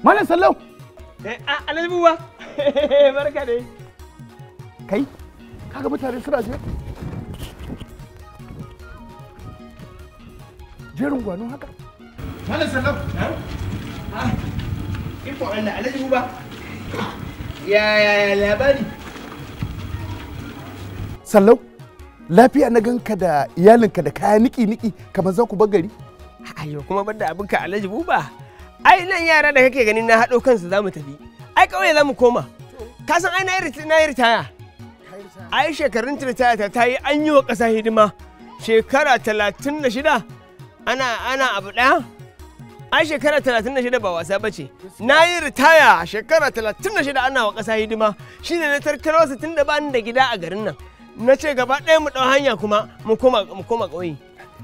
Malam Sallau. Alhaji Buba. Barka dai. Kai, kaga mutane suna je? Jerin gwano haka? Malam Sallau. Iko Allah, Alhaji Buba. Ya labari. Sallau, lafiya na ganka da iyalinka da kaya niki-niki kamar za ku bar gari? Ayo kuma banda abinka Alhaji Buba. Ai nan yara da kake ganin na haɗo kansu za mu tafi. Ai ƙauye za mu koma. Ka san ai na yi ritaya. Ai shekarun ritaya ta yi an yi wa ƙasa hidima. Shekara 36 ana abu ɗaya. Ai shekara 36 ba wasa ba ce. Na yi ritaya shekara 36 ana wa ƙasa hidima. Shi ne na tarkaro su tun da ba ni da gida a garin nan. Na ce gaba ɗaya mu ɗau hanya kuma mu koma ƙauye.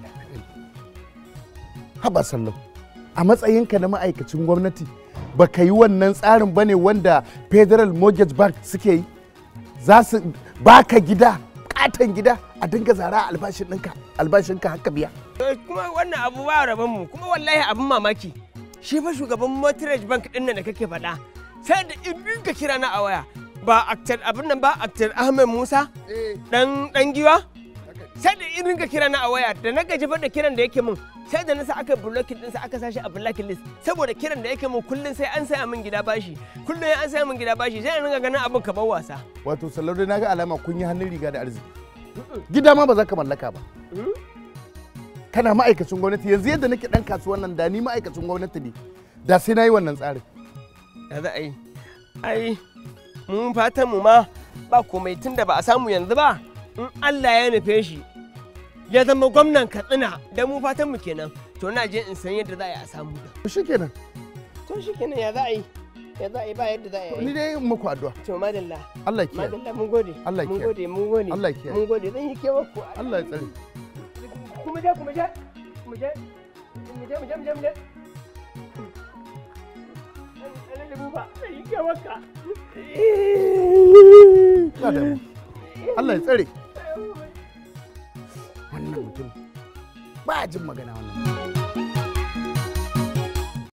Haba Sallau, a matsayinka na ma'aikacin gwamnati baka yi wannan tsarin bane wanda Federal Mortgage Bank suke yi? Za su baka gida, katon gida a dinga zara albashinka haka biya. Kuma wannan abu ba rabon mu, kuma wallahi abin mamaki. Shi fa shugaban Mortgage Bank ɗin nan da kake faɗa. Sai da in ka kira na a waya. Ba aktar abin nan ba, aktar Ahmed Musa dan giwa. Sai da in ka kira na a waya da na gaji da kiran da yake min. Sai da nasa aka blocking ɗinsa aka sashi a blocking list saboda kiran da yake mun kullun sai an saya min gida bashi kullun an saya min gida bashi sai an ganin abin ka bar wasa. Wato Sallau dai naga alama kun yi hannun riga da arziki. Gida ma ba za ka mallaka ba. Kana ma'aikacin gwamnati yanzu yadda nake dan kasuwan nan da ni ma'aikacin gwamnati ne da sai na yi wannan tsarin. Ya za a yi? Ai mun fatan mu ma ba komai tunda ba a samu yanzu ba in Allah ya nufe shi ya zama gwamnan Katsina da mu fatan mu kenan to na je in san yadda za a yi a samu da. To shikenan. To shikenan ya za a yi? Ya za a yi ba yadda za a yi. Ni dai muku addu'a. To madalla. Allah ya kiyaye. Madalla mun gode. Allah ya kiyaye. Mun gode. Allah ya kiyaye. Mun gode zan yi kewa ku. Allah ya tsare. Kuma je. Mu je. Allah buba. Yi kewa ka. Allah ya tsare. Wannan mutum ba jin magana wannan.